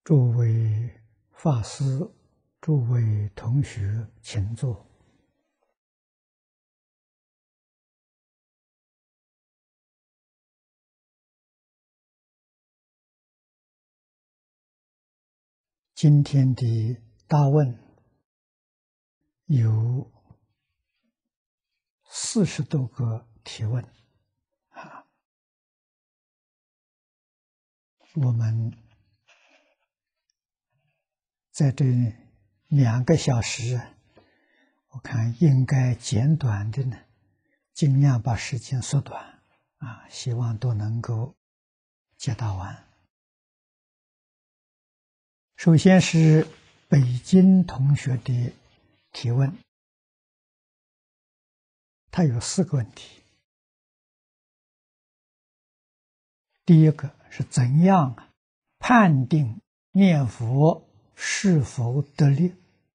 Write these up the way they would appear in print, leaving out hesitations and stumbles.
诸位法师、诸位同学，请坐。今天的大问有40多个提问我们在这2个小时，我看应该简短的呢，尽量把时间缩短希望都能够解答完。首先是北京同学的提问，他有4个问题。第一个是怎样判定念佛是否得力？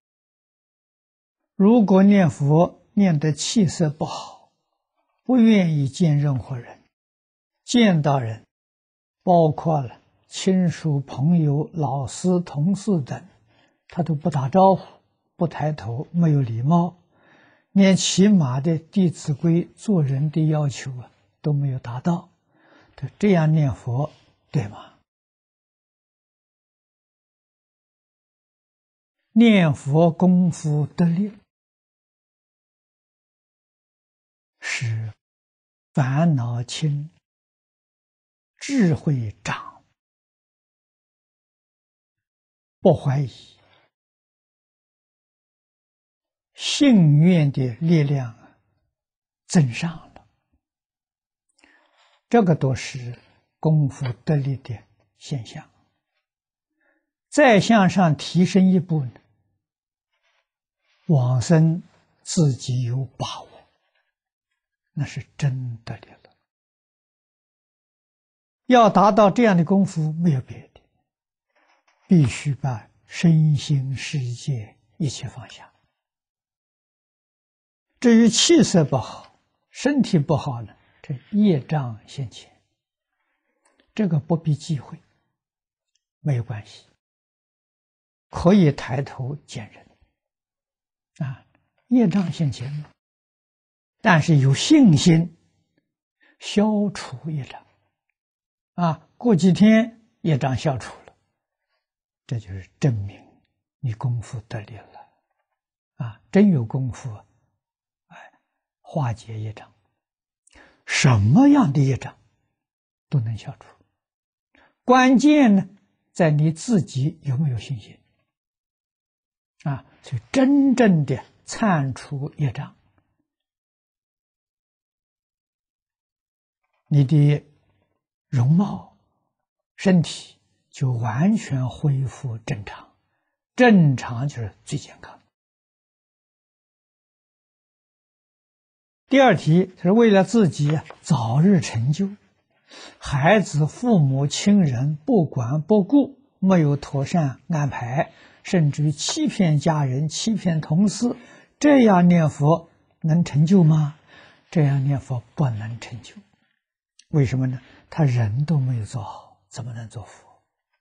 如果念佛念得气色不好，不愿意见任何人，见到人，包括了亲属、朋友、老师、同事等，他都不打招呼，不抬头，没有礼貌，连起码的《弟子规》做人的要求都没有达到，这样念佛对吗？念佛功夫得力，使烦恼轻，智慧长，不怀疑，信愿的力量增上了，这个都是功夫得力的现象。再向上提升一步呢，往生自己有把握，那是真得力了。要达到这样的功夫，没有别的，必须把身心世界一切放下。至于气色不好，身体不好呢，这业障现前，这个不必忌讳，没有关系，可以抬头见人业障现前了，但是有信心消除业障过几天业障消除了，这就是证明你功夫得力了真有功夫化解业障，什么样的业障都能消除。关键呢，在你自己有没有信心所以真正的铲除业障，你的容貌、身体就完全恢复正常，正常就是最健康。第二题是为了自己早日成就，孩子、父母亲人不管不顾，没有妥善安排，甚至于欺骗家人、欺骗同事，这样念佛能成就吗？这样念佛不能成就。为什么呢？他人都没有做好，怎么能做佛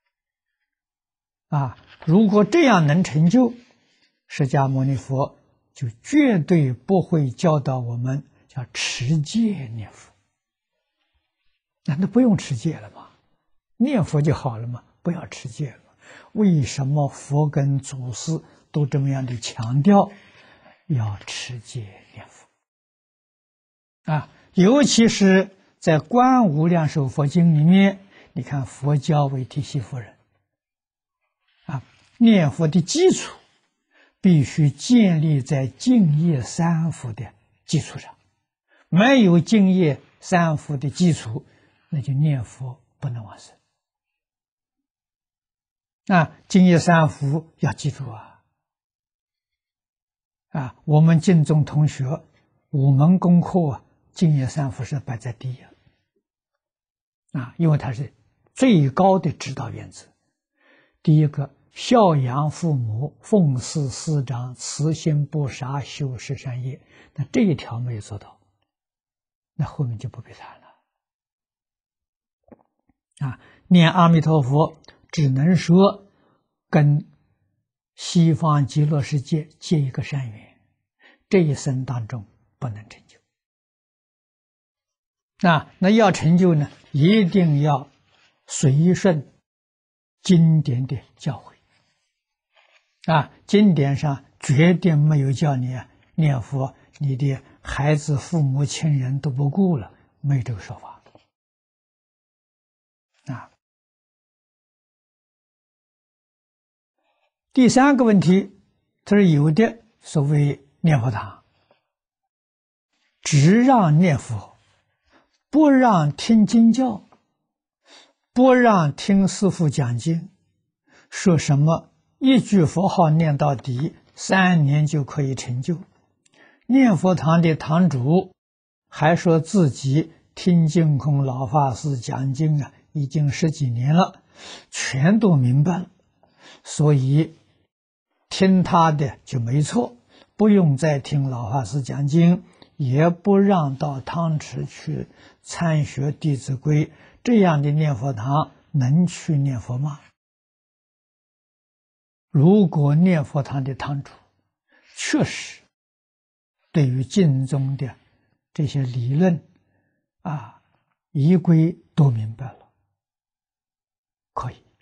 如果这样能成就，释迦牟尼佛就绝对不会教导我们叫持戒念佛。难道不用持戒了吗？念佛就好了吗？不要持戒了。为什么佛跟祖师都这么样的强调要持戒念佛尤其是在《观无量寿佛经》里面，你看佛教为提西夫人念佛的基础必须建立在净业三福的基础上，没有净业三福的基础，那就念佛不能往生净业三福要记住我们净宗同学5门功课净业三福是摆在第一因为它是最高的指导原则。第一个，孝养父母，奉事师长，慈心不杀，修十善业。那这一条没有做到，那后面就不必谈了念阿弥陀佛只能说跟西方极乐世界结一个善缘，这一生当中不能成就。那要成就呢，一定要随顺经典的教诲。经典上绝对没有叫你念佛，你的孩子、父母亲人都不顾了，没有这个说法。第三个问题，他说有的所谓念佛堂，只让念佛，不让听经教，不让听师父讲经，说什么一句佛号念到底，3年就可以成就。念佛堂的堂主还说自己听净空老法师讲经已经10几年了，全都明白了，所以听他的就没错，不用再听老法师讲经，也不让到汤池去参学《弟子规》，这样的念佛堂能去念佛吗？如果念佛堂的堂主确实对于经宗的这些理论仪规都明白了，可以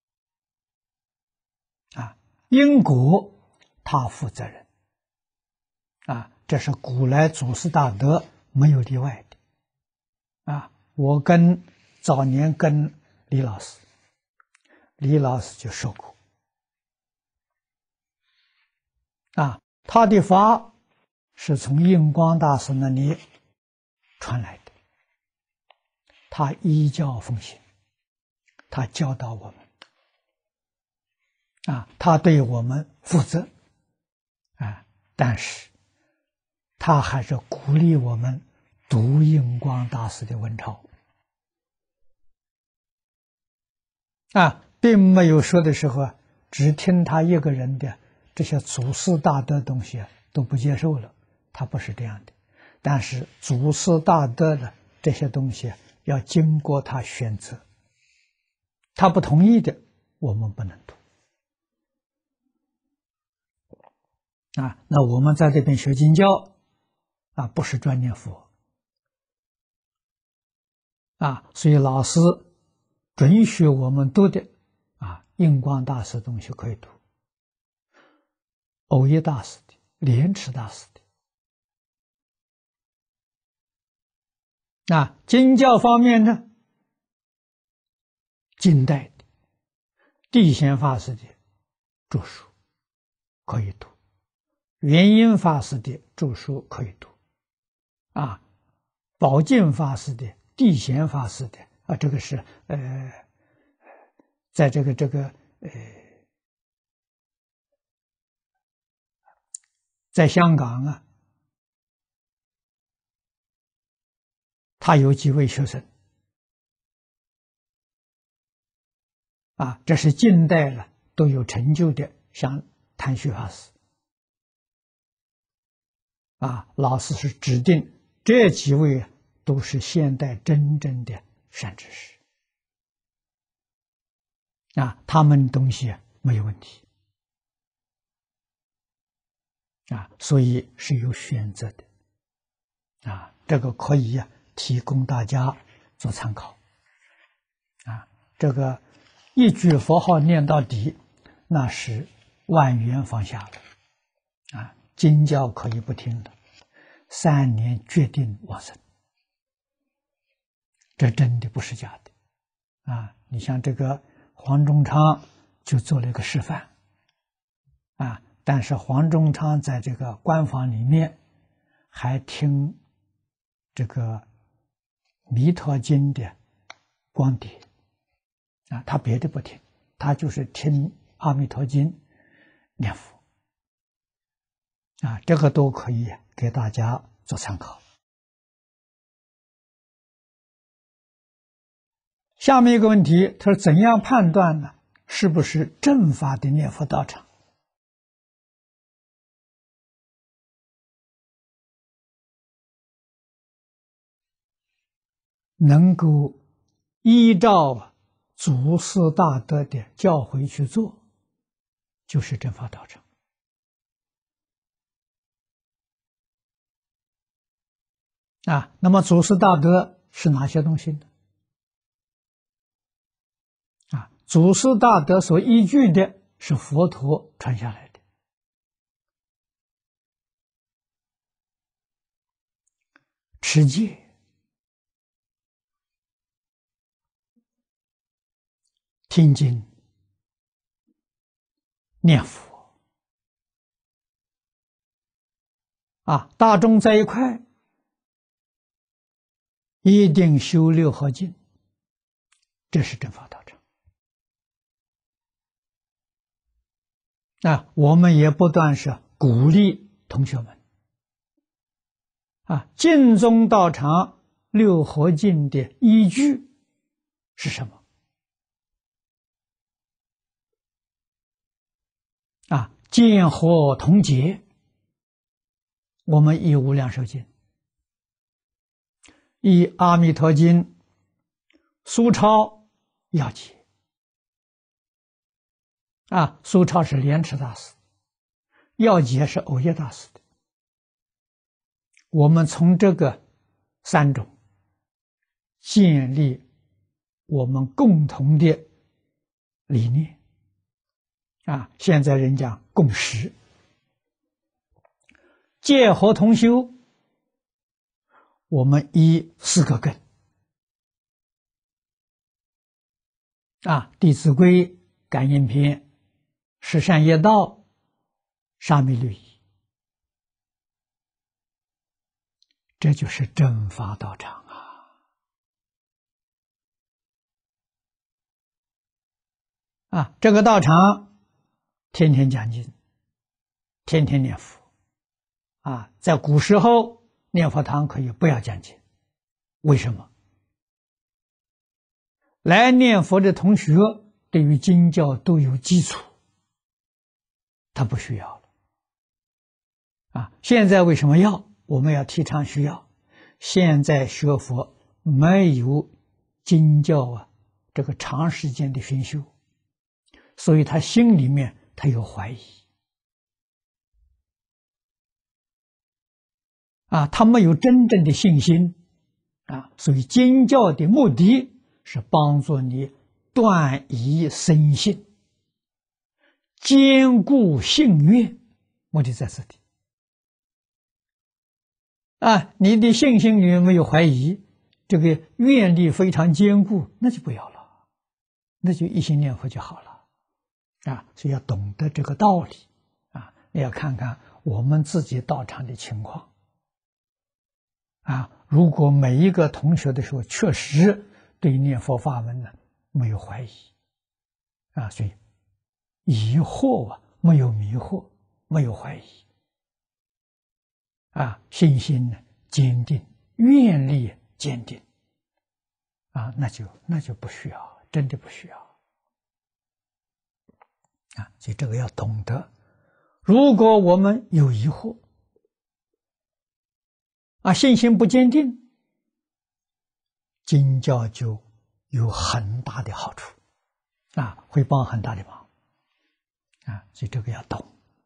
因果他负责任这是古来祖师大德没有例外的我早年跟李老师就说过他的法是从印光大师那里传来的，他依教奉行，他教导我们他对我们负责但是他还是鼓励我们读印光大师的文钞并没有说的时候只听他一个人的这些祖师大德的东西都不接受了，他不是这样的。但是祖师大德的这些东西要经过他选择，他不同意的我们不能读那我们在这边学经教不是专念佛所以老师准许我们读的印光大师东西可以读，偶一大师的、莲池大师的经教方面呢，近代的地显法师的著书可以读，元音法师的著书可以读宝镜法师的、地显法师的这个是在在香港他有几位学生这是近代了都有成就的，像谭旭法师老师是指定这几位都是现代真正的善知识他们东西没有问题所以是有选择的这个可以提供大家做参考这个一句佛号念到底，那是万缘放下了经教可以不听的，3年决定往生，这真的不是假的你像这个黄忠昌就做了一个示范但是黄忠昌在这个官房里面还听这个弥陀经的光碟他别的不听，他就是听阿弥陀经念佛这个都可以给大家做参考。下面一个问题，他说怎样判断呢？是不是正法的念佛道场？能够依照祖师大德的教诲去做， 就是正法道场。那么祖师大德是哪些东西呢？祖师大德所依据的是佛陀传下来的，持戒、听经、念佛，大众在一块，一定修六合敬，这是正法道场。我们也不断是鼓励同学们，净宗道场六合敬的依据是什么？见合同解，我们以无量寿经，以阿弥陀经、苏超要解。苏超是莲池大师，要解是藕益大师的。我们从这个三种建立我们共同的理念。现在人讲共识，戒合同修，我们依四个根。弟子规、感应篇、十善业道、沙弥律仪，这就是正法道场这个道场天天讲经，天天念佛在古时候念佛堂可以不要讲经，为什么？来念佛的同学对于经教都有基础，他不需要了现在为什么要？我们要提倡需要。现在学佛没有经教这个长时间的熏修，所以他心里面他有怀疑他没有真正的信心所以经教的目的是帮助你断疑生信，坚固信愿，目的在这里你的信心里面没有怀疑，这个愿力非常坚固，那就不要了，那就一心念佛就好了所以要懂得这个道理要看看我们自己道场的情况如果每一个同学的时候确实对念佛法门呢没有怀疑所以疑惑没有迷惑，没有怀疑信心呢坚定，愿力坚定那就不需要，真的不需要所以这个要懂得。如果我们有疑惑信心不坚定，经教就有很大的好处会帮很大的忙所以这个要懂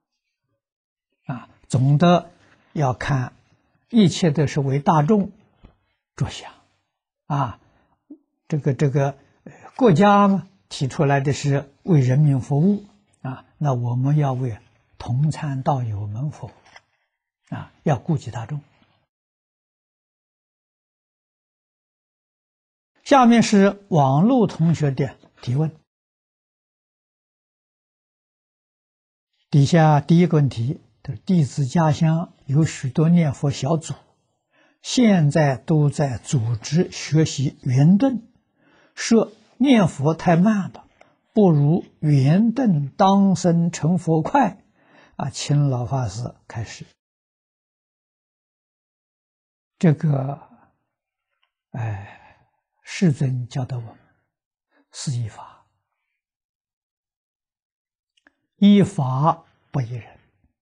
总的要看一切都是为大众着想这个国家提出来的是为人民服务那我们要为同参道友们服务要顾及大众。下面是网络同学的提问。底下第一个问题，弟子家乡有许多念佛小组，现在都在组织学习圆顿，说念佛太慢了，不如圆顿当生成佛快请老法师开始。这个世尊教导我们是依法，依法不依人，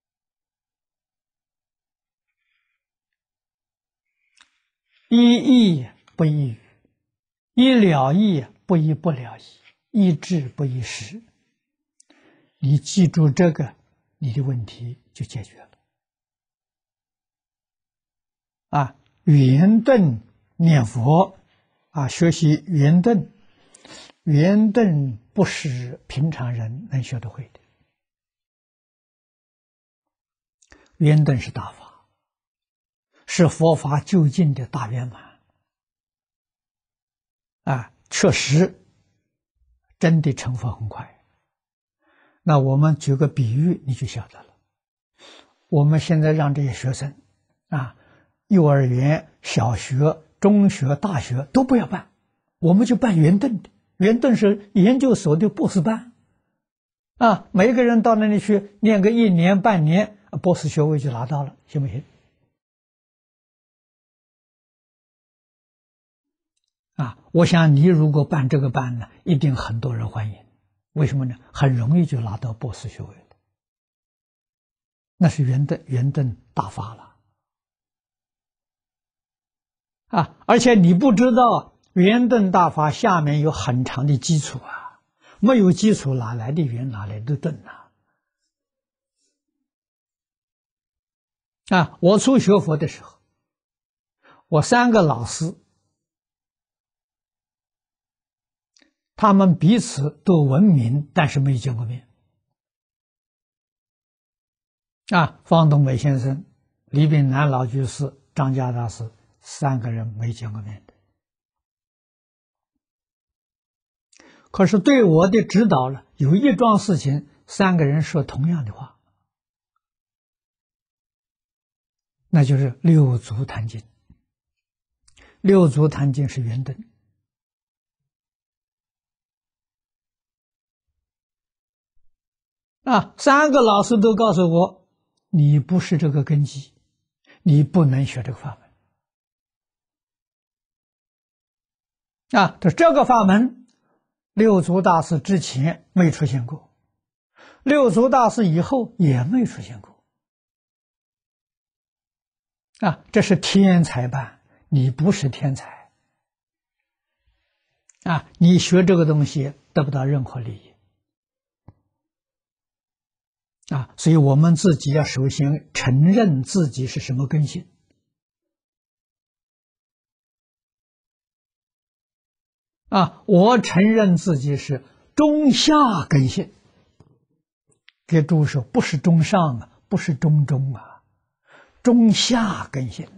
依义不依语，依了义不依不了义，依智不依时。 你记住这个，你的问题就解决了。啊，圆顿念佛，啊，学习圆顿，圆顿不是平常人能学得会的。圆顿是大法，是佛法究竟的大圆满。啊，确实，真的成佛很快。那我们举个比喻，你就晓得了。我们现在让这些学生，啊，幼儿园、小学、中学、大学都不要办，我们就办圆顿的。圆顿是研究所的博士班，啊，每个人到那里去念个1年半年，博士学位就拿到了，行不行？啊，我想你如果办这个班呢，一定很多人欢迎。为什么呢？很容易就拿到博士学位了，那是圆顿大法了。啊，而且你不知道圆顿大法下面有很长的基础啊，没有基础哪来的圆，哪来的顿呢？啊，我初学佛的时候，我3个老师，他们彼此都闻名，但是没见过面。啊，方东美先生、李炳南老居士、张家大师3个人没见过面的。可是对我的指导呢，有一桩事情，3个人说同样的话，那就是六祖坛经。六祖坛经是圆顿。啊，3个老师都告诉我，你不是这个根基，你不能学这个法门。啊，这个法门，六祖大师之前没出现过，六祖大师以后也没出现过。啊，这是天才办，你不是天才。啊，你学这个东西得不到任何利益。啊，所以我们自己要首先承认自己是什么根性。啊，我承认自己是中下根性。给诸位说，不是中上啊，不是中中啊，中下根性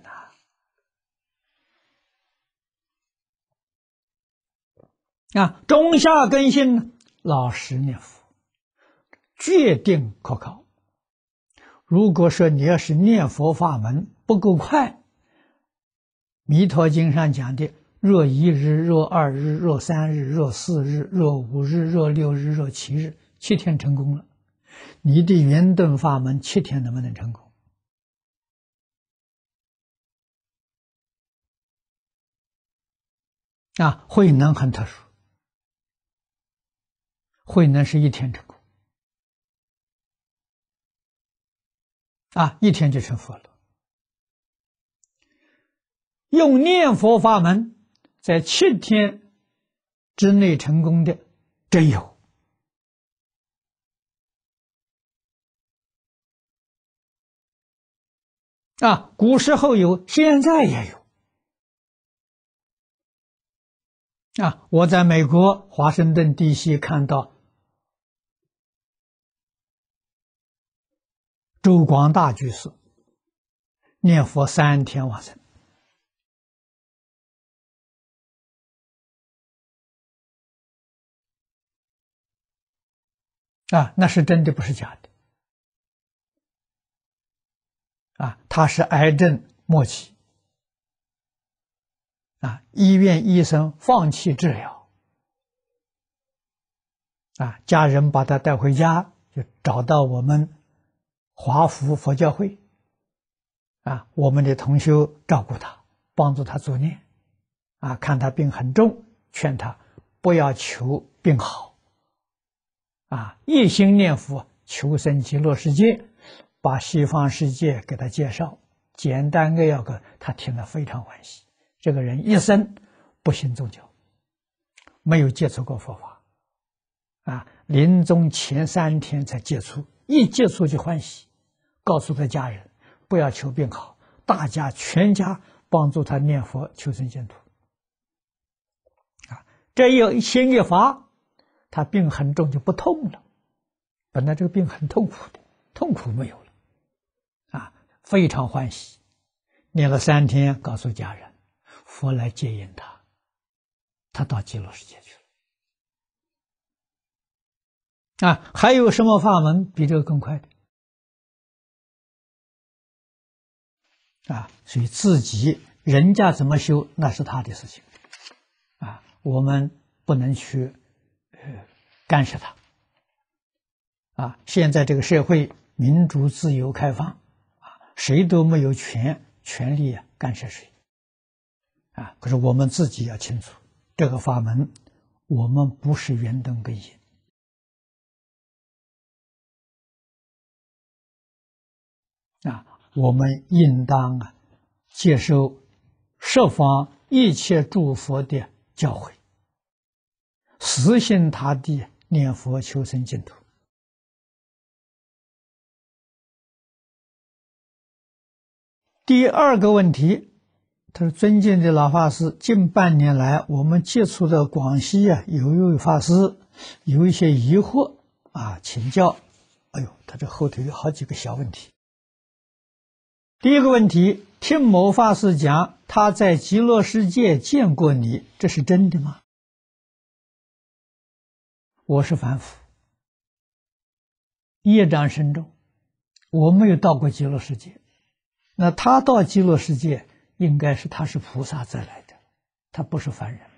啊，中下根性老实念佛，决定可靠。如果说你要是念佛法门不够快，弥陀经上讲的若1日、若2日、若3日、若4日、若5日、若6日、若7日，7天成功了。你的圆顿法门7天能不能成功？啊，慧能很特殊，慧能是1天成功。啊，1天就成佛了。用念佛法门在7天之内成功的真有。啊，古时候有，现在也有。啊，我在美国华盛顿地区看到周广大居士念佛3天往生。啊，那是真的，不是假的。啊，他是癌症末期。啊，医院医生放弃治疗。啊，家人把他带回家，就找到我们华福佛教会。啊，我们的同修照顾他，帮助他助念。啊，看他病很重，劝他不要求病好。啊，一心念佛，求生极乐世界，把西方世界给他介绍，简单扼要个，他听了非常欢喜。这个人一生不信宗教，没有接触过佛法。 临终前3天才接触，一接触就欢喜，告诉他家人不要求病好，大家全家帮助他念佛求生净土。这一心一发，他病很重就不痛了，本来这个病很痛苦的，痛苦没有了，非常欢喜。念了3天，告诉家人，佛来接引他，他到极乐世界去了。还有什么法门比这个更快的？所以自己人家怎么修，那是他的事情，我们不能去干涉他。现在这个社会民主、自由、开放，谁都没有权利干涉谁。可是我们自己要清楚，这个法门我们不是圆灯根引。我们应当接受十方一切诸佛的教诲，死心塌地念佛求生净土。第2个问题，他说：“尊敬的老法师，近半年来我们接触的广西有一位法师有一些疑惑请教。”他这后头有好几个小问题。第1个问题，听某法师讲他在极乐世界见过你，这是真的吗？我是凡夫，业障深重，我没有到过极乐世界。那他到极乐世界，应该是他是菩萨再来的，他不是凡人。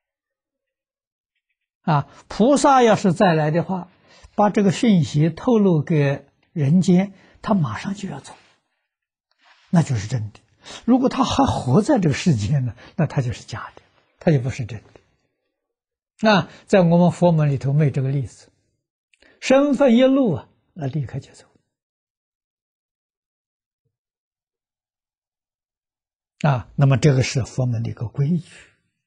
菩萨要是再来的话，把这个讯息透露给人间，他马上就要走，那就是真的。如果他还活在这个世界呢，那他就是假的，他就不是真的。在我们佛门里头没有这个例子，身份一露那立刻就走。那么这个是佛门的一个规矩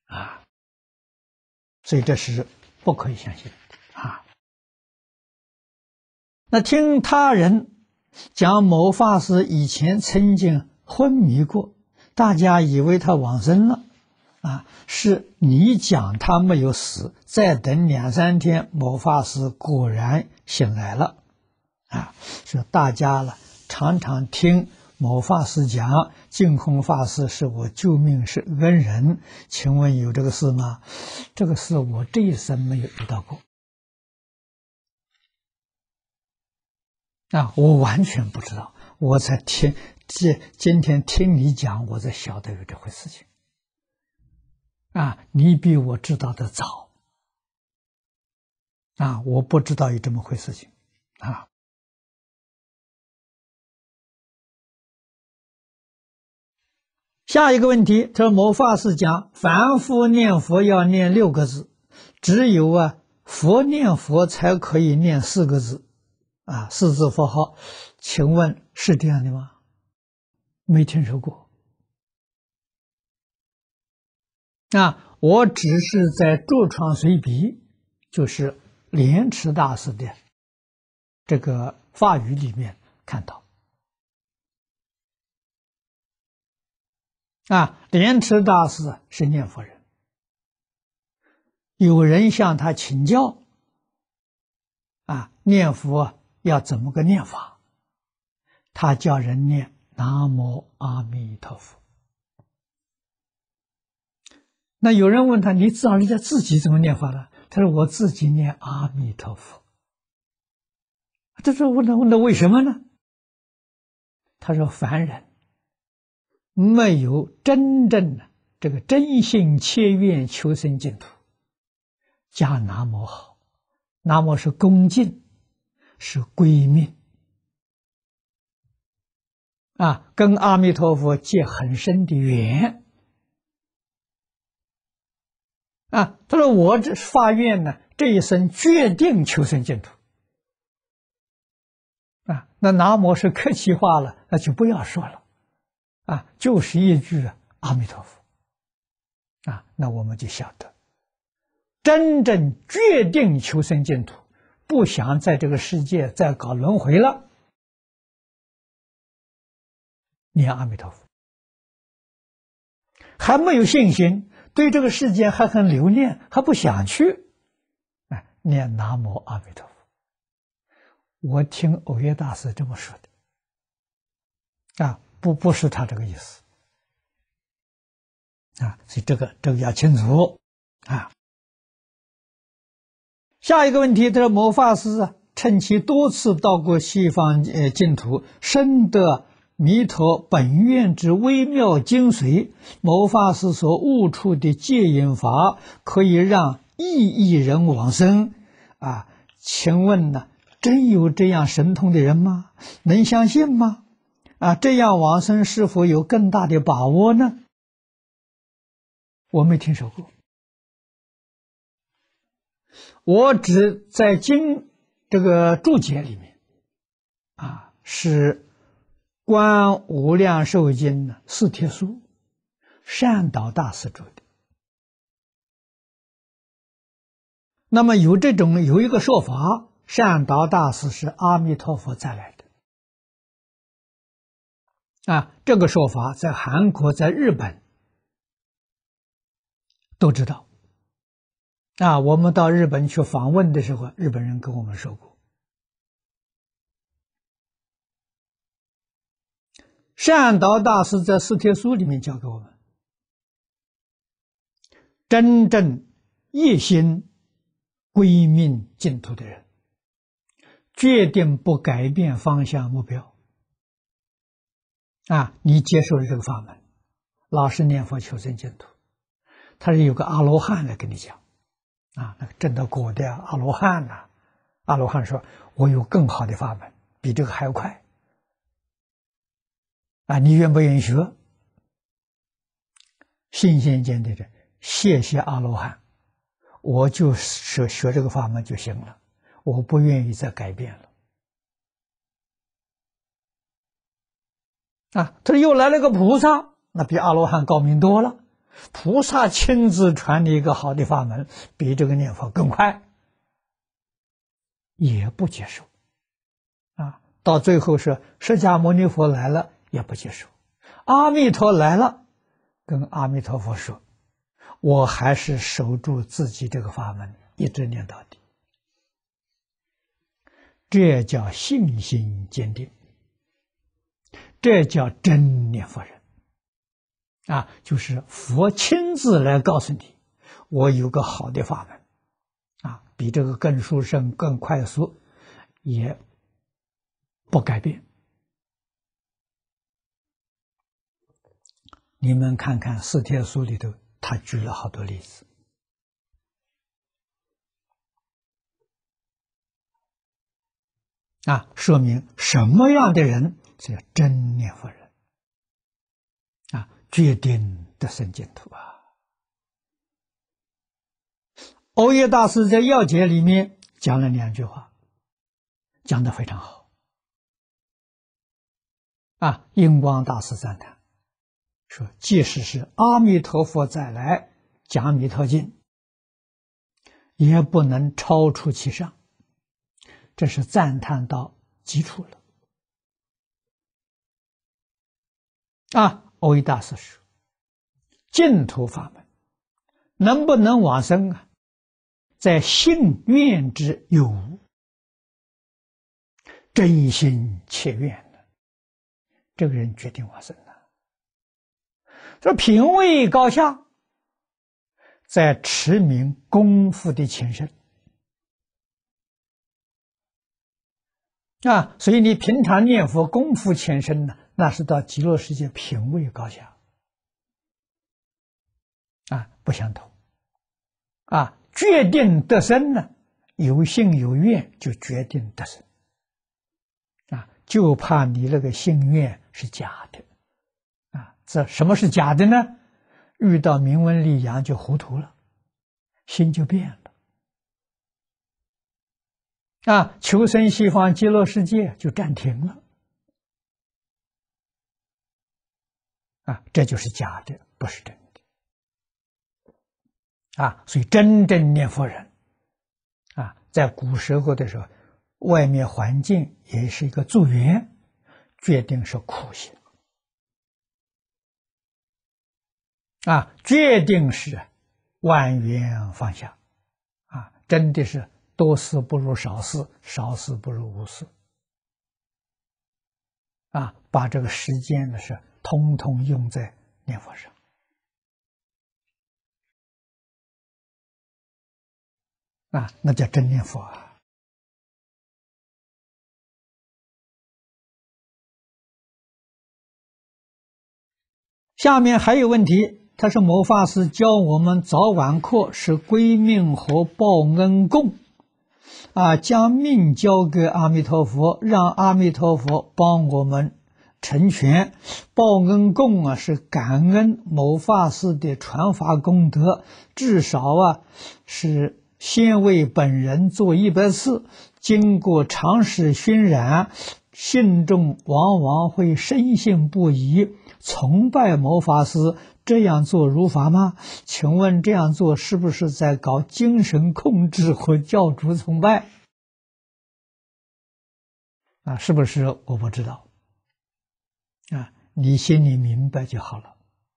所以这是不可以相信的那听他人讲某法师以前曾经昏迷过，大家以为他往生了是你讲他没有死，再等2、3天，某法师果然醒来了说大家常常听某法师讲净空法师是我救命是恩人，请问有这个事吗？这个事我这一生没有遇到过我完全不知道，我才今天听你讲，我才晓得有这回事情你比我知道的早我不知道有这么回事情下一个问题，这某法师讲凡夫念佛要念6个字，只有佛念佛才可以念4个字4字佛号，请问是这样的吗？没听说过我只是在著创随笔，就是莲池大师的这个法语里面看到莲池大师是念佛人，有人向他请教念佛要怎么个念法，他叫人念南无阿弥陀佛。那有人问他，你知道人家自己怎么念法了？他说我自己念阿弥陀佛。这是问他为什么呢？他说凡人没有真正的这个真心切愿求生净土，加南无好，南无是恭敬，是归命跟阿弥陀佛结很深的缘他说我这发愿呢，这一生决定求生净土那南无是客气话了，那就不要说了就是一句阿弥陀佛那我们就晓得真正决定求生净土，不想在这个世界再搞轮回了，念阿弥陀佛，还没有信心，对这个世界还很留恋，还不想去，念南无阿弥陀佛。我听藕益大师这么说的，不是他这个意思，所以这个要清楚啊。下一个问题，他说某法师趁其多次到过西方净土，深得弥陀本愿之微妙精髓，某法师所悟出的戒引法，可以让亿人往生请问呢，真有这样神通的人吗？能相信吗？这样往生是否有更大的把握呢？我没听说过，我只在经这个注解里面是观无量寿经四帖书善导大师著的。那么有一个说法，善导大师是阿弥陀佛再来的这个说法在韩国在日本都知道我们到日本去访问的时候，日本人跟我们说过，善导大师在四帖书里面教给我们，真正一心归命净土的人，决定不改变方向目标你接受了这个法门，老实念佛求生净土，他是有个阿罗汉来跟你讲那个证得果的阿罗汉阿罗汉说我有更好的法门，比这个还要快你愿不愿意学？心心坚定的谢谢阿罗汉，我就学这个法门就行了，我不愿意再改变了他说又来了个菩萨，那比阿罗汉高明多了，菩萨亲自传你一个好的法门，比这个念佛更快，也不接受到最后是释迦牟尼佛来了也不接受，阿弥陀来了跟阿弥陀佛说，我还是守住自己这个法门，一直念到底，这叫信心坚定，这叫真念佛人就是佛亲自来告诉你，我有个好的法门比这个更殊胜更快速，也不改变。你们看看四帖书里头他举了好多例子说明什么样的人是真念佛人决定得生净土藕益大师在要解里面讲了2句话，讲得非常好印光大师赞叹说，即使是阿弥陀佛再来讲弥陀经，也不能超出其上，这是赞叹到极处了藕益大师说，净土法门能不能往生在信愿之有无，真心切愿这个人决定往生这品位高下在持名功夫的前身所以你平常念佛功夫前身那是到极乐世界品位高下不相同决定得生有信有愿就决定得生就怕你那个信愿是假的这什么是假的呢？遇到名闻利养就糊涂了，心就变了求生西方极乐世界就暂停了这就是假的，不是真所以真正念佛人在古时候的时候，外面环境也是一个助缘，决定是苦行决定是万缘放下真的是多事不如少事，少事不如无事把这个时间的是通通用在念佛上那叫真念佛下面还有问题，他说某法师教我们早晚课是归命和报恩供将命交给阿弥陀佛，让阿弥陀佛帮我们成全。报恩供是感恩某法师的传法功德，至少是先为本人做100次，经过长时熏染，信众往往会深信不疑，崇拜某法师。这样做如法吗？请问这样做是不是在搞精神控制和教主崇拜是不是？我不知道你心里明白就好了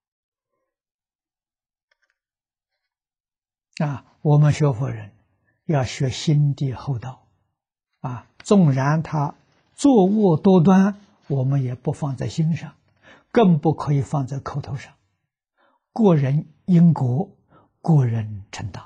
我们学佛人要学心地厚道纵然他作恶多端，我们也不放在心上，更不可以放在口头上。过人因果，过人承当。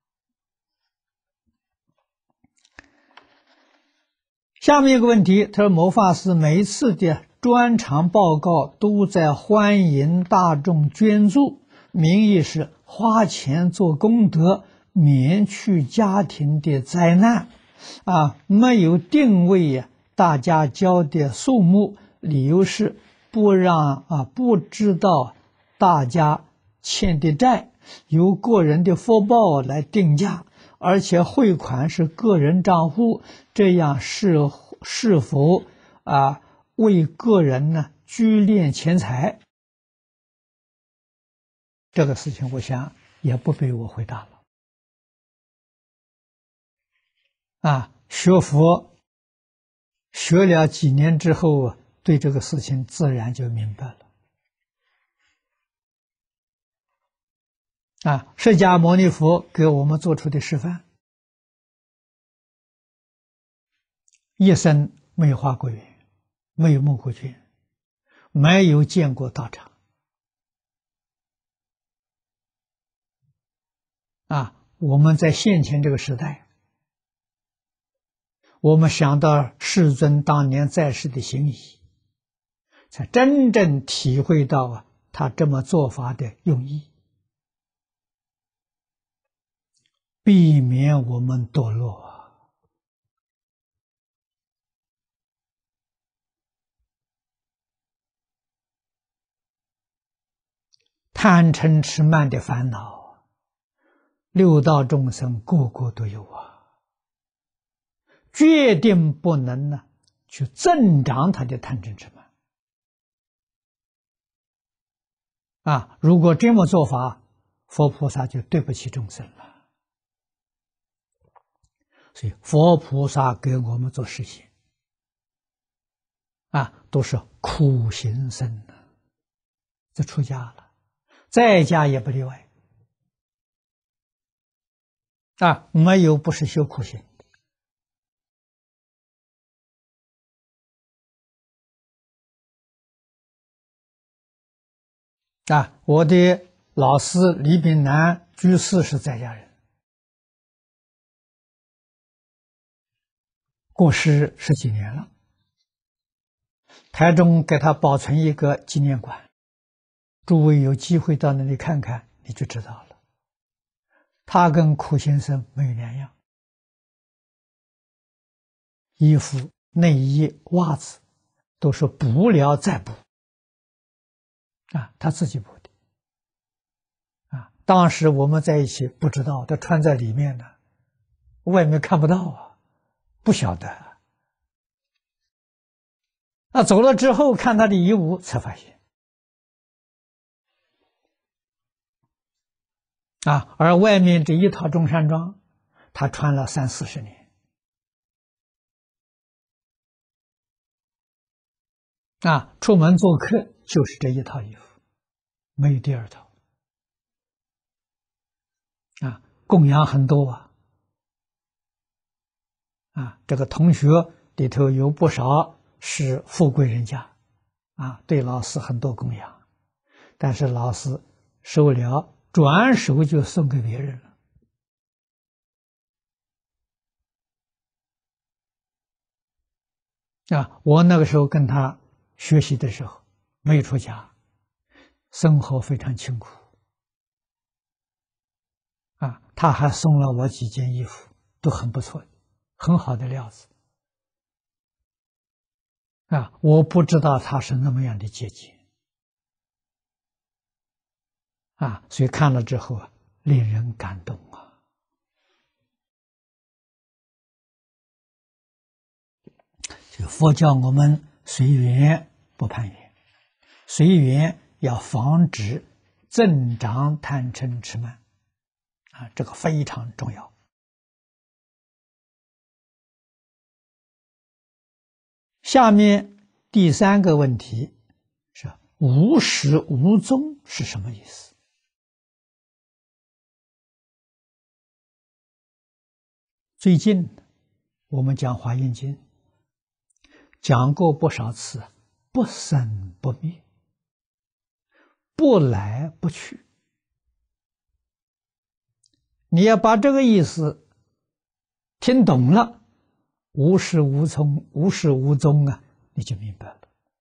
下面一个问题，他说某法师每一次的专场报告都在欢迎大众捐助，名义是花钱做功德，免去家庭的灾难没有定位大家交的数目，理由是不知道大家欠的债，由个人的福报来定价，而且汇款是个人账户，这样是否为个人呢聚敛钱财？这个事情我想也不被我回答了学佛学了几年之后对这个事情自然就明白了释迦牟尼佛给我们做出的示范，一生没有花过园，没有募过捐，没有见过道场我们在现前这个时代，我们想到世尊当年在世的行仪，才真正体会到他这么做法的用意，避免我们堕落贪嗔痴慢的烦恼，六道众生个个都有决定不能去增长他的贪嗔痴慢如果这么做法，佛菩萨就对不起众生了。所以佛菩萨给我们做实现都是苦行僧这出家了，在家也不例外没有不是修苦行我的老师李炳南居士是在家人，过世10几年了，台中给他保存一个纪念馆，诸位有机会到那里看看，你就知道了。他跟苦行僧没有两样，衣服、内衣、袜子都是补了再补他自己补的当时我们在一起不知道，他穿在里面呢，外面看不到不晓得走了之后看他的衣物才发现而外面这一套中山装，他穿了30-40年。出门做客就是这一套衣服，没有第二套。供养很多这个同学里头有不少是富贵人家，对老师很多供养，但是老师收了，转手就送给别人了。我那个时候跟他学习的时候，没有出家，生活非常清苦。他还送了我几件衣服，都很不错的，很好的料子。我不知道他是那么样的节俭。所以看了之后令人感动这佛教我们随缘不攀缘，随缘要防止增长贪嗔痴慢这个非常重要。下面第3个问题是无始无终是什么意思？最近我们讲华严经讲过不少次，不生不灭，不来不去。你要把这个意思听懂了，无始无终，无始无终你就明白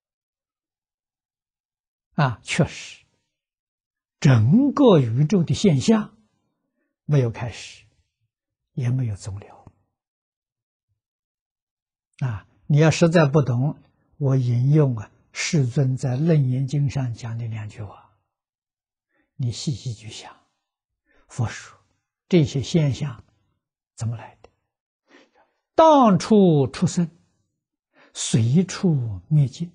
了。确实，整个宇宙的现象没有开始，也没有终了。你要实在不懂，我引用世尊在《楞严经》上讲的2句话，你细细去想。佛说这些现象怎么来的？当处出生，随处灭尽。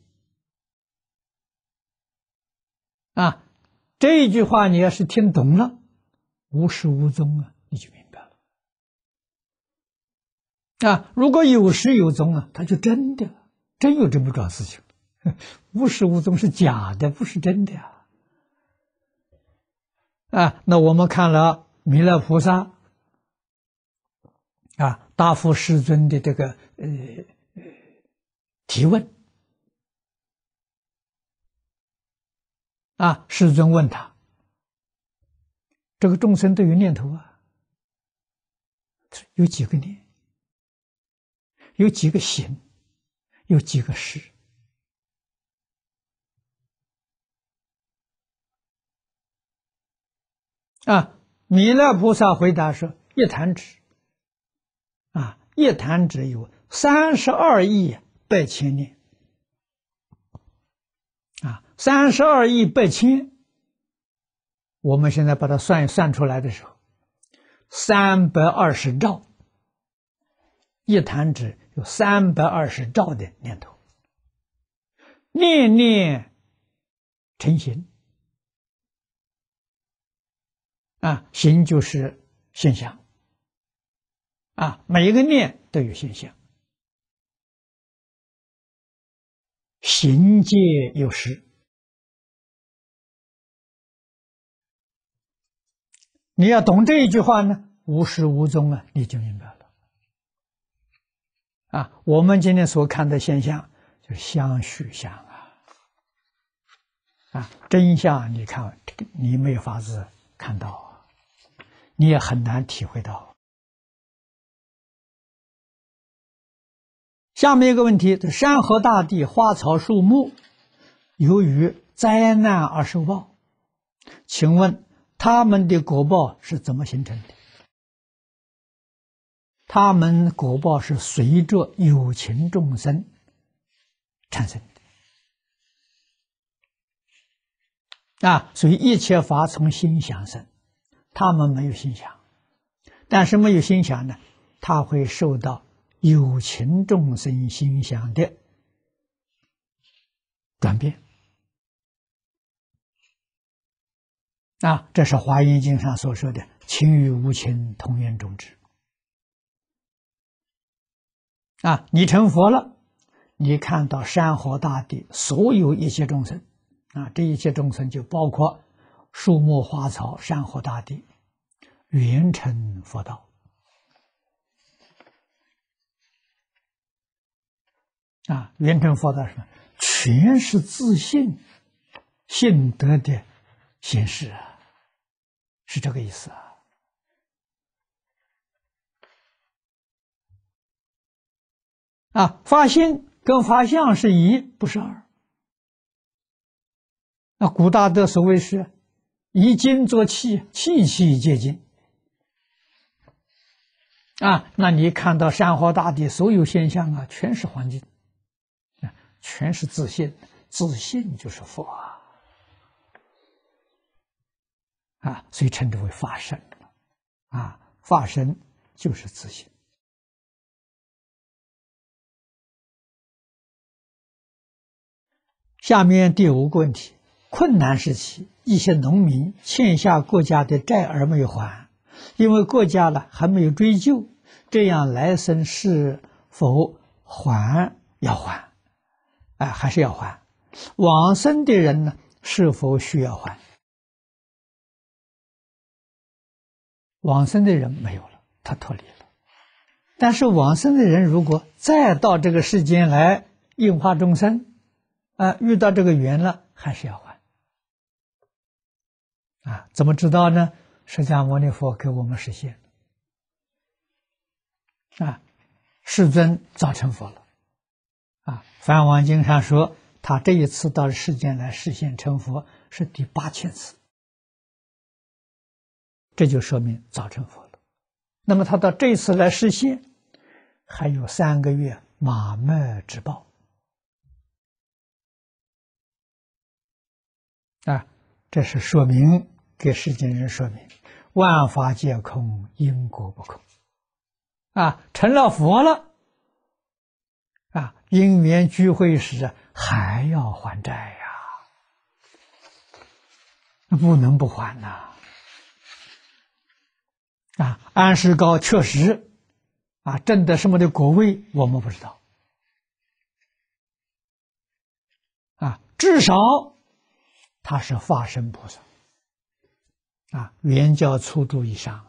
这一句话你要是听懂了，无始无终你就明白了。如果有始有终它就真的了，真有这么桩事情。无始无终是假的，不是真的那我们看了弥勒菩萨答复世尊的这个提问世尊问他，这个众生都有念头有几个念，有几个行，有几个识。弥勒菩萨回答说：一弹指一弹指有32亿8千念32亿8千，我们现在把它算出来的时候，320兆，一弹指有320兆的念头，念念成形形就是现象每一个念都有现象，行界有识。你要懂这一句话呢，无始无终你就明白了我们今天所看的现象就是相续相真相你看你没有法子看到你也很难体会到。下面一个问题，山河大地花草树木由于灾难而受报，请问他们的果报是怎么形成的？他们果报是随着有情众生产生的所以一切法从心想生，他们没有心想，但是没有心想呢，他会受到有情众生心想的转变这是《华严经》上所说的情与无情同源种智。你成佛了，你看到山河大地所有一切众生，这一切众生就包括树木花草、山河大地，圆成佛道。圆成佛道是什么？全是自信性德的显示是这个意思发心跟发相是一，不是二。古大德所谓是以精作气，气气皆精。那你看到山河大地所有现象全是环境，全是自信，自信就是佛所以称之为法身法身就是自信。下面第5个问题：困难时期，一些农民欠下国家的债而没有还，因为国家还没有追究，这样来生是否要还？还是要还？往生的人呢，是否需要还？往生的人没有了，他脱离了。但是往生的人如果再到这个世间来应化众生，遇到这个缘了，还是要还。怎么知道呢？释迦牟尼佛给我们实现世尊早成佛了梵网经上说，他这一次到世间来实现成佛是第8000次，这就说明早成佛了。那么他到这一次来实现，还有3个月马麦之报这是说明给世间人说明万法皆空，因果不空成了佛了因缘聚会时还要还债不能不还安世高确实证得什么的果位我们不知道至少他是化身菩萨圆教初住以上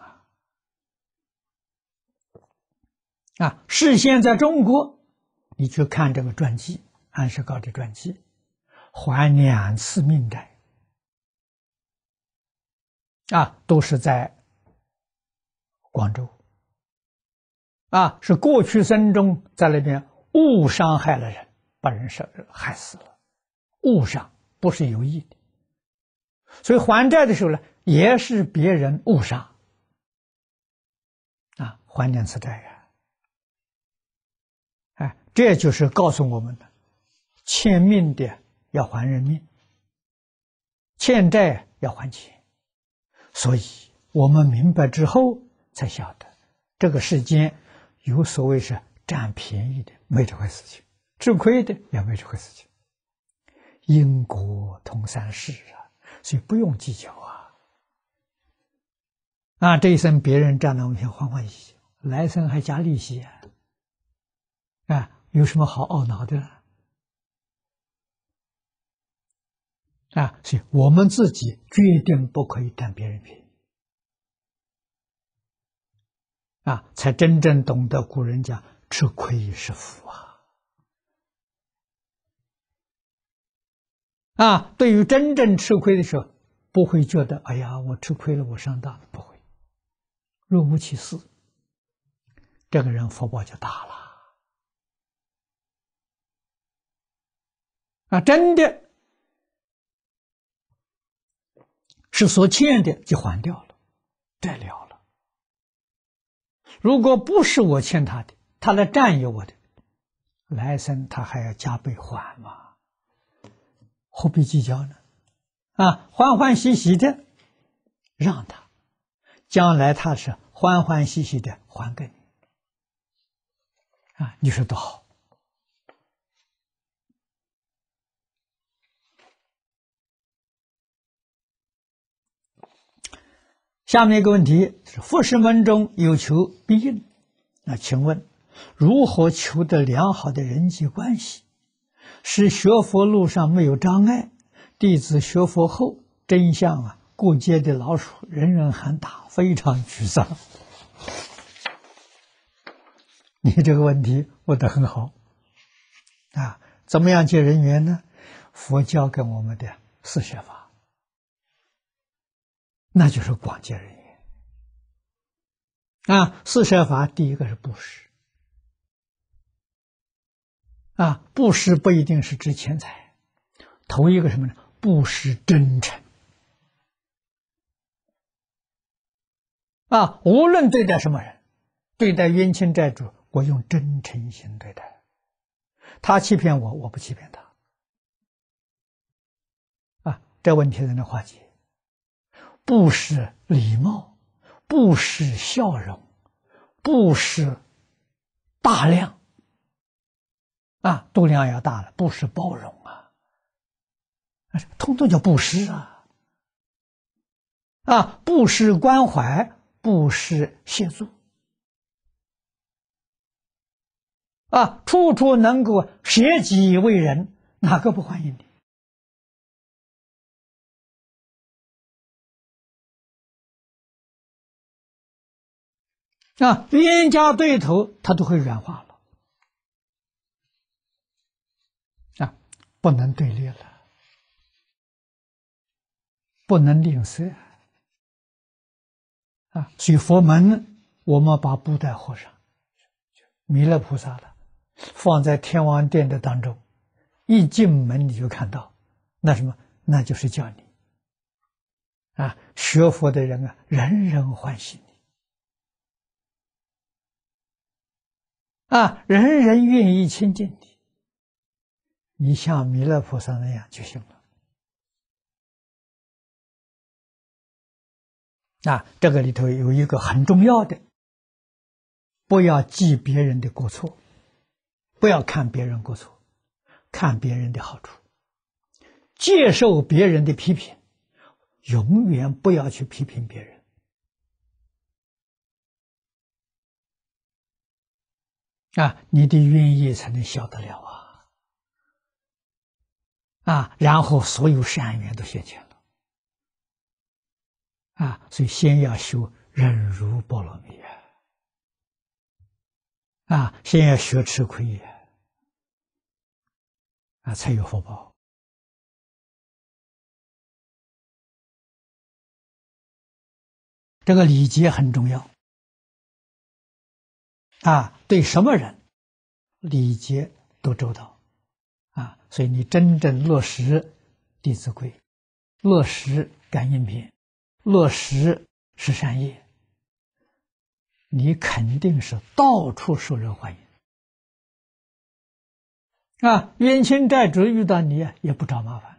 事先在中国你去看这个传记，安世高的传记，还2次命债都是在广州是过去生中在那边误伤害了人，把人害死了，误伤不是有意的，所以还债的时候呢，也是别人误杀还2次债这就是告诉我们的，欠命的要还人命，欠债要还钱。所以我们明白之后才晓得，这个世间有所谓是占便宜的，没这回事情；吃亏的也没这回事情。因果同3世所以不用计较这一生别人占了我们钱欢欢喜喜，来生还加利息有什么好懊恼的所以我们自己决定不可以占别人便宜才真正懂得古人讲吃亏是福对于真正吃亏的时候，不会觉得哎呀我吃亏了，我上当了，不会，若无其事，这个人福报就大了真的是所欠的就还掉了，债了了。如果不是我欠他的，他来占有我的，来生他还要加倍还嘛，何必计较呢？欢欢喜喜的让他，将来他是欢欢喜喜的还给你你说多好。 下面一个问题是：佛事门中有求必应，那请问如何求得良好的人际关系，使学佛路上没有障碍？弟子学佛后，真像过街的老鼠，人人喊打，非常沮丧。你这个问题问得很好怎么样结人缘呢？佛教给我们的四摄法，那就是广结人缘四摄法第一个是布施布施不一定是指钱财，头一个什么呢？布施真诚无论对待什么人，对待冤亲债主，我用真诚心对待，他欺骗我，我不欺骗他这问题才能化解。布施礼貌，布施笑容，布施大量度量要大了，布施包容通通叫布施布施关怀，布施协助处处能够舍己为人，哪个不欢迎你冤家对头他都会软化了不能对立了，不能吝啬所以佛门我们把布袋和尚弥勒菩萨了放在天王殿的当中，一进门你就看到那什么，那就是叫你学佛的人人人欢喜你人人愿意亲近你，你像弥勒菩萨那样就行了这个里头有一个很重要的，不要记别人的过错，不要看别人过错，看别人的好处，接受别人的批评，永远不要去批评别人你的愿意才能消得了然后所有善缘都现前了所以先要修忍辱波罗蜜先要学吃亏才有福报。这个礼节很重要对什么人礼节都周到所以你真正落实《弟子规》，落实感应篇，落实十善业，你肯定是到处受人欢迎冤亲债主遇到你也不找麻烦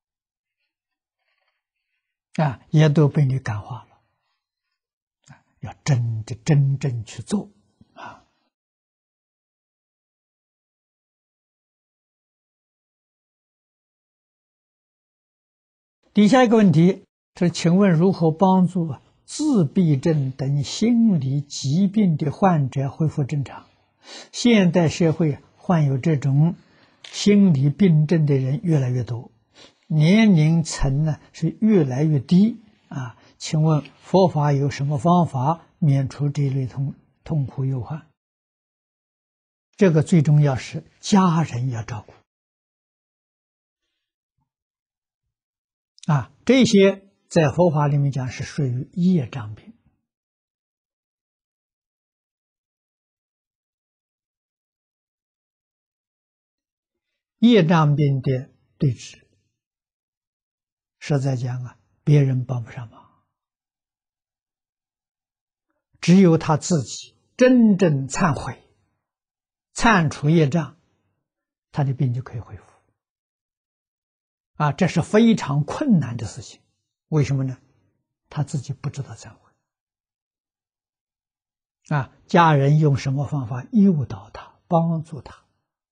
也都被你感化了要真正去做底下一个问题是：请问如何帮助自闭症等心理疾病的患者恢复正常？现代社会患有这种心理病症的人越来越多，年龄层呢是越来越低请问佛法有什么方法免除这类痛苦忧患？这个最重要是家人要照顾这些在佛法里面讲是属于业障病业障病的对治，实在讲别人帮不上忙，只有他自己真正忏悔，忏除业障，他的病就可以恢复这是非常困难的事情。为什么呢？他自己不知道忏悔家人用什么方法诱导他，帮助他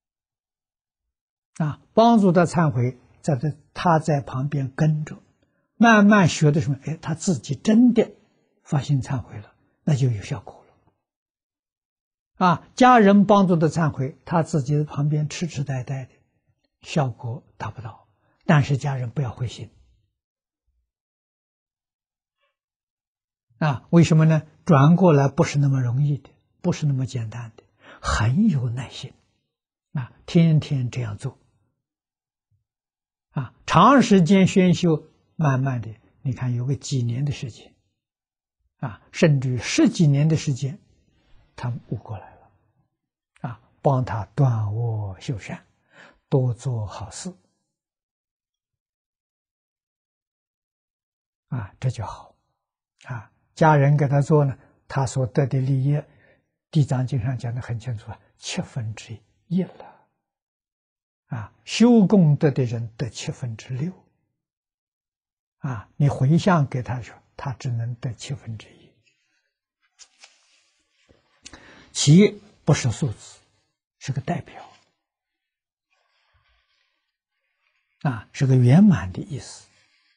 帮助他忏悔，他在旁边跟着，慢慢学的什么？他自己真的发心忏悔了，那就有效果了。家人帮助的忏悔，他自己在旁边痴痴呆呆的，效果达不到。但是家人不要灰心。为什么呢？转过来不是那么容易的，不是那么简单的，很有耐心。天天这样做。长时间宣修，慢慢的，你看有个几年的时间，甚至于10几年的时间，他悟过来了，帮他断恶修善，多做好事，这就好，家人给他做呢，他所得的利益，《地藏经》上讲的很清楚，1/7了。修功德的人得6/7，你回向给他说，他只能得1/7。7不是数字，是个代表，是个圆满的意思，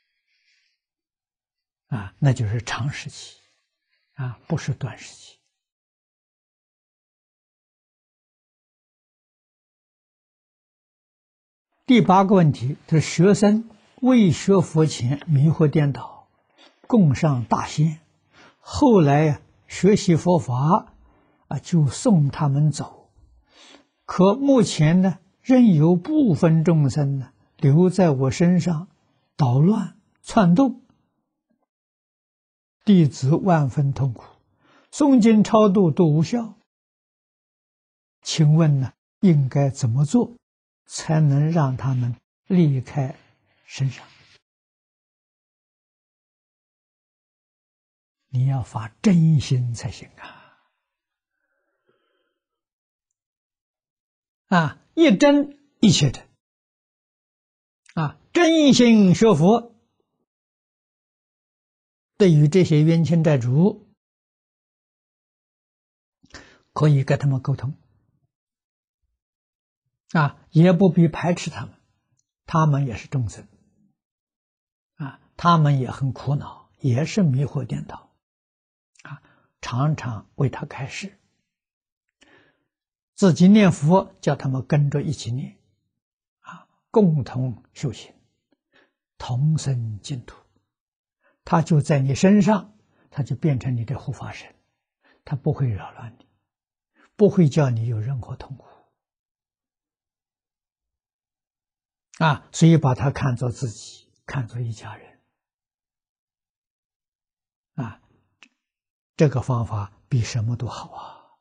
那就是长时期，不是短时期。第8个问题是学生未学佛前迷惑颠倒，供上大仙，后来学习佛法就送他们走，可目前呢仍有部分众生呢留在我身上捣乱窜动，弟子万分痛苦，诵经超度都无效，请问呢应该怎么做才能让他们离开身上？你要发真心才行一真一切真真心学佛，对于这些冤亲债主，可以跟他们沟通也不必排斥他们，他们也是众生他们也很苦恼，也是迷惑颠倒常常为他开示，自己念佛，叫他们跟着一起念共同修行，同生净土。他就在你身上，他就变成你的护法神，他不会扰乱你，不会叫你有任何痛苦所以把他看作自己，看作一家人这个方法比什么都好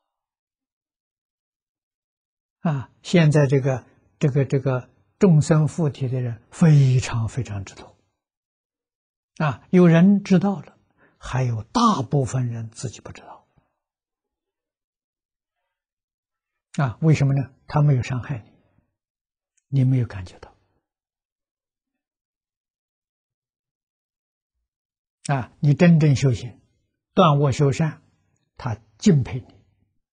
现在这个众生附体的人非常非常之多有人知道了，还有大部分人自己不知道为什么呢？他没有伤害你，你没有感觉到你真正修行断恶修善，他敬佩你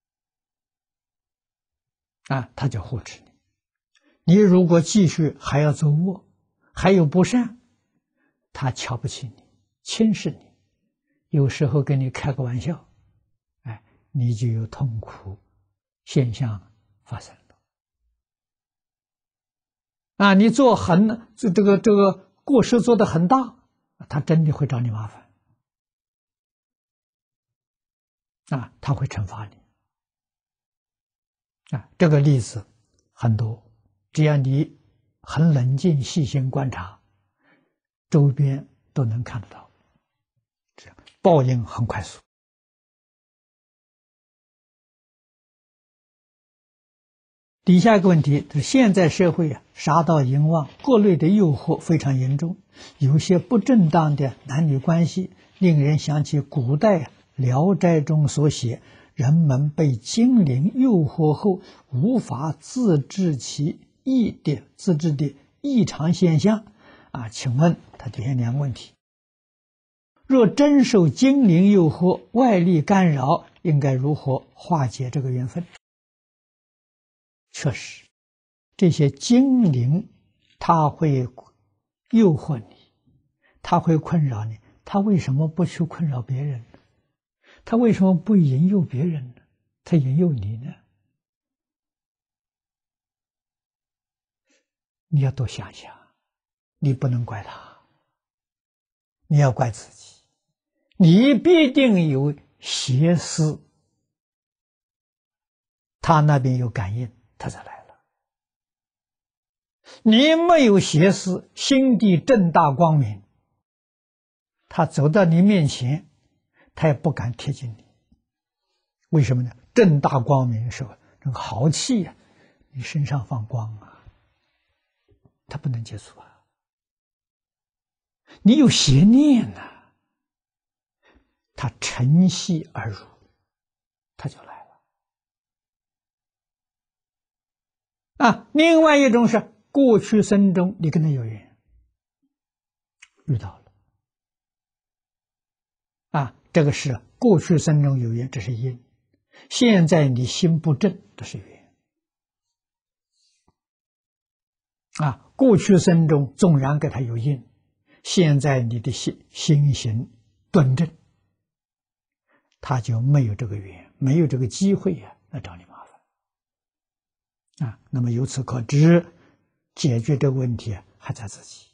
他就护持你。你如果继续还要走恶，还有不善，他瞧不起你，轻视你，有时候跟你开个玩笑，你就有痛苦现象发生了你做这个过失做得很大，他真的会找你麻烦他会惩罚你这个例子很多，只要你很冷静细心观察，周边都能看得到，这样报应很快速。底下一个问题是，现在社会杀盗淫妄各类的诱惑非常严重，有些不正当的男女关系，令人想起古代聊斋中所写，人们被精灵诱惑后无法自制的异常现象请问他底下2个问题：若真受精灵诱惑，外力干扰，应该如何化解这个缘分？确实，这些精灵他会诱惑你，他会困扰你，他为什么不去困扰别人？ 他为什么不引诱别人呢？他引诱你呢？你要多想想，你不能怪他，你要怪自己。你必定有邪思，他那边有感应，他才来了。你没有邪思，心地正大光明，他走到你面前，他也不敢贴近你。为什么呢？正大光明的时候，那个豪气啊，你身上放光啊，他不能接触啊。你有邪念啊，他乘隙而入，他就来了。啊，另外一种是过去生中你跟他有缘，遇到了。啊，这个是过去生中有缘，这是因。现在你心不正，这是缘。啊，过去生中纵然给他有因，现在你的心行端正，他就没有这个缘，没有这个机会啊，来找你麻烦。啊，那么由此可知，解决这个问题还在自己。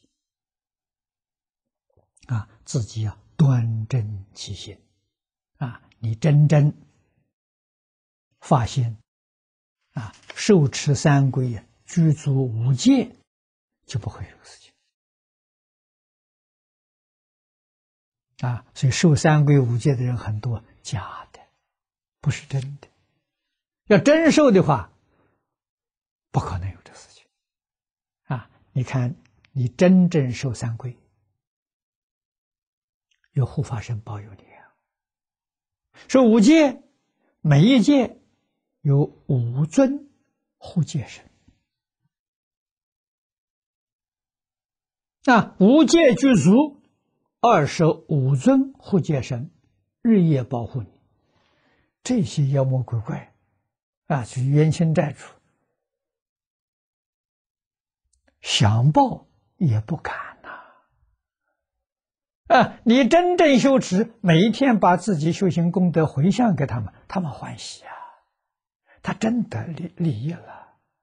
啊，自己要端正其心。啊，你真正发现啊，受持三规，居足五戒，就不会有事情。啊，所以受三规五戒的人很多，假的，不是真的。要真受的话，不可能有这事情。啊，你看，你真正受三规，有护法神保佑你啊。受五戒，每一戒有五尊护戒神。啊，五戒具足，25尊护戒神日夜保护你。这些妖魔鬼怪啊，是冤亲债主，想报也不敢呐。啊，你真正修持，每一天把自己修行功德回向给他们，他们欢喜啊，他真的利益了。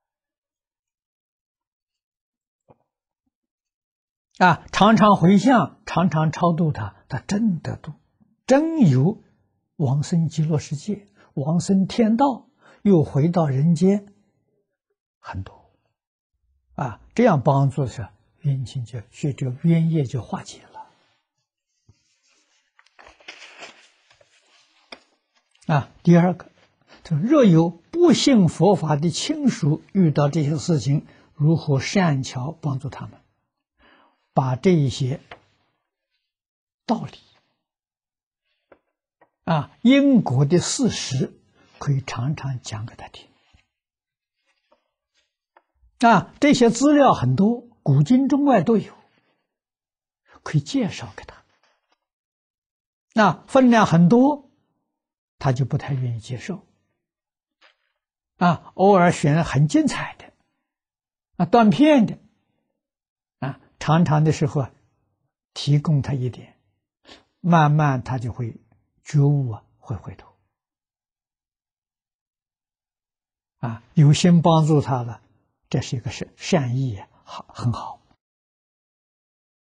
啊，常常回向，常常超度他，他真得度，真有往生极乐世界，往生天道，又回到人间，很多。啊，这样帮助是冤亲就这个冤业就化解了。啊，第二个，若有不信佛法的亲属遇到这些事情，如何善巧帮助他们？把这一些道理啊，因果的事实，可以常常讲给他听。啊，这些资料很多，古今中外都有，可以介绍给他。那分量很多，他就不太愿意接受。啊，偶尔选很精彩的，啊，断片的，啊，常常的时候啊，提供他一点，慢慢他就会觉悟啊，会回头。啊，有心帮助他了，这是一个善意，好，很好。